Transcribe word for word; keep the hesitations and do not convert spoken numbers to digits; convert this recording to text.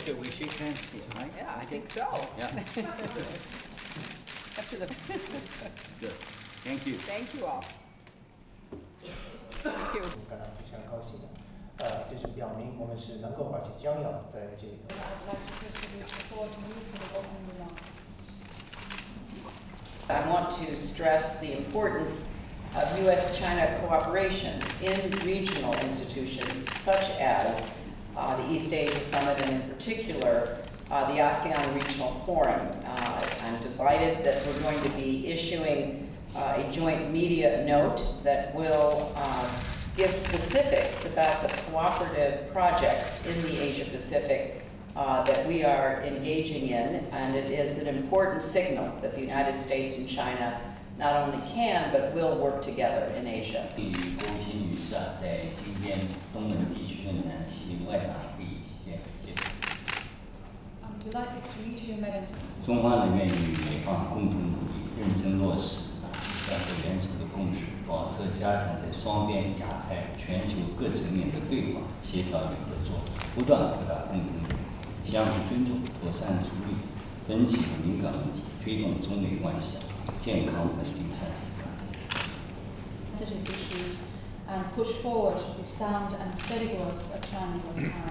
appropriate we shake hands here, right? Yeah, I think so. Yeah. Up to the Good. Thank you. Thank you all. Thank you. 感到非常高兴的，呃，就是表明我们是能够而且将要在这里头。 I want to stress the importance of U S China cooperation in regional institutions such as uh, the East Asia Summit and in particular uh, the ASEAN Regional Forum. Uh, I'm delighted that we're going to be issuing uh, a joint media note that will uh, give specifics about the cooperative projects in the Asia Pacific Uh, that we are engaging in, and it is an important signal that the United States and China not only can but will work together in Asia. 对于郭务卿女士啊，在今天东盟地区的呢其外长会议期间，谢谢。 I'm delighted to meet you, Madam. 中方呢愿与美方共同努力，认真落实啊三个原则的共识，保持加强在双边、亚太、全球各层面的对话、协调与合作，不断扩大共同利益。 相互尊重，妥善处理分歧和敏感问题，推动中美关系健康稳定发展。 Sensitive issues and push forward the sound and steady growth of China-U S ties.